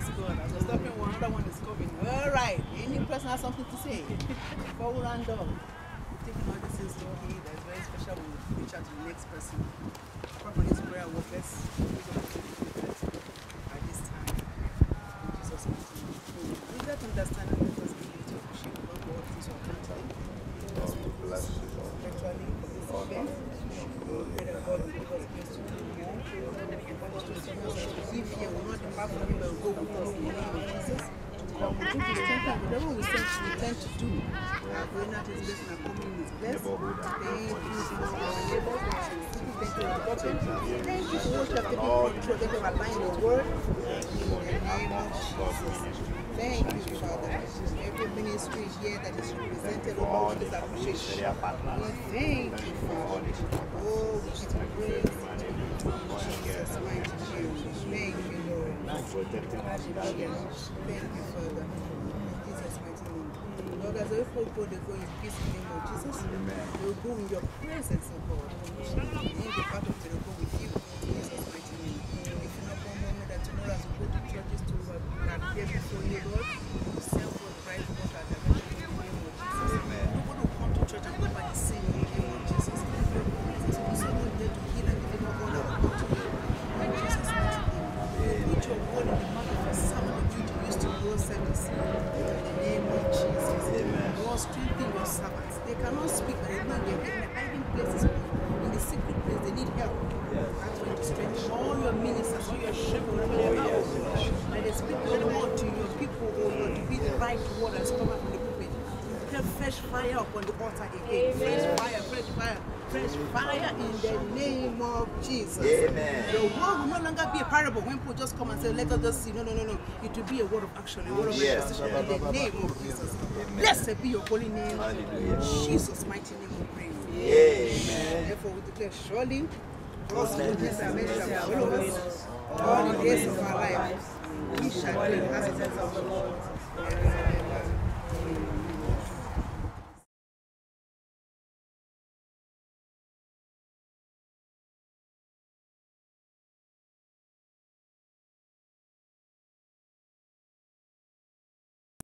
God. I was stopping one, another one is coming. All right. Any person has something to say? Before we round up, taking all this is okay. That's very special when we reach out to the next person. Apart from this prayer, work, let's at this time. In Jesus' name. With that understanding, let us begin to appreciate God for all things you have done today. As we bless you virtually for this event. We pray that God will give us grace to do more. If here will not depart from him, but will go with us in the name of Jesus. We think to strengthen whatever we tend to do. Going out is blessed and our coming is blessed. Thank you for our neighbors. Thank you for the government. Thank you for what you have taken control. Thank you for aligning your word. In the name of Jesus. Thank you, Father. Every ministry here that is represented, oh Lord, is appreciation. We thank you, Father. Oh, we give you praise. In Jesus' mighty name. Thank you, Lord. Hallelujah. Thank you, Father. In Jesus' mighty name. Lord, as every people they go in peace in the name of Jesus, they will go in your presence, oh God. In the part of they will go with you. In Jesus' mighty name. If you not one moment that tomorrow as we go to churches to appear before you, Lord, you send for the right water that in the name of Jesus. Nobody will come to church and go by the same in the name of Jesus. So someone there to heal and deliver all that will come to you. In Jesus' mighty name. Put your word in the mouth of a servant of you to use to grow service. In the name of Jesus. Lord, strengthen your servants. They cannot speak, but they know they're in the hiding places. In the secret place, they need help. That's when to strengthen all your ministers, all your shepherds, wherever they are. Let they speak the word to your people, oh Lord, to be the right word that's coming from the pulpit. Have fresh fire upon the altar again. Fresh fire, fresh fire. Fresh fire in the name of Jesus. Amen. The word will no longer be a parable when people just come and say, let us just see. No. It will be a word of action, a word of manifestation in the name of Jesus. Amen. Blessed be your holy name. Hallelujah. In Jesus' mighty name we pray. Amen. Therefore we declare surely God's goodness and mercy shall follow us all the days of our lives. We shall be in the house of the Lord.